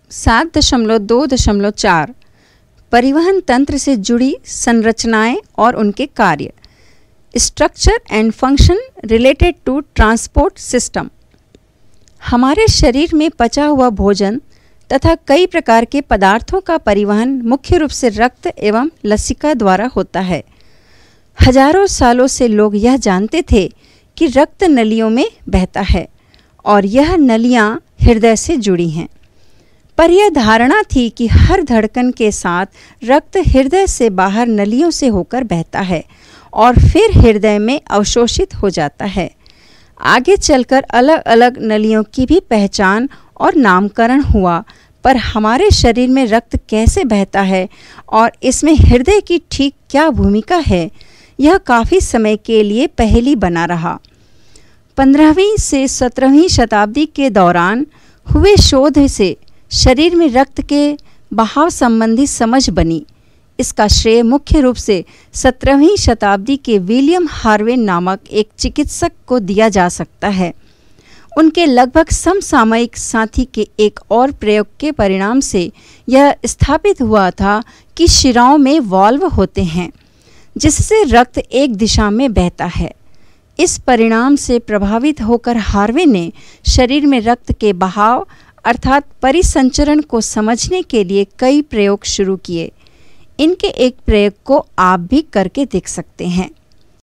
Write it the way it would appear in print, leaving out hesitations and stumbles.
7.2.4 परिवहन तंत्र से जुड़ी संरचनाएं और उनके कार्य। Structure and function related to transport system. हमारे शरीर में पचा हुआ भोजन तथा कई प्रकार के पदार्थों का परिवहन मुख्य रूप से रक्त एवं लसिका द्वारा होता है। हजारों सालों से लोग यह जानते थे कि रक्त नलियों में बहता है और यह नलियां हृदय से जुड़ी हैं, पर यह धारणा थी कि हर धड़कन के साथ रक्त हृदय से बाहर नलियों से होकर बहता है और फिर हृदय में अवशोषित हो जाता है। आगे चलकर अलग अलग नलियों की भी पहचान और नामकरण हुआ, पर हमारे शरीर में रक्त कैसे बहता है और इसमें हृदय की ठीक क्या भूमिका है, यह काफ़ी समय के लिए पहेली बना रहा। 15वीं से 17वीं शताब्दी के दौरान हुए शोध से शरीर में रक्त के बहाव संबंधी समझ बनी। इसका श्रेय मुख्य रूप से 17वीं शताब्दी के विलियम हार्वे नामक एक चिकित्सक को दिया जा सकता है। उनके लगभग समसामयिक साथी के एक और प्रयोग के परिणाम से यह स्थापित हुआ था कि शिराओं में वाल्व होते हैं जिससे रक्त एक दिशा में बहता है। इस परिणाम से प्रभावित होकर हार्वे ने शरीर में रक्त के बहाव अर्थात परिसंचरण को समझने के लिए कई प्रयोग शुरू किए। इनके एक प्रयोग को आप भी करके देख सकते हैं।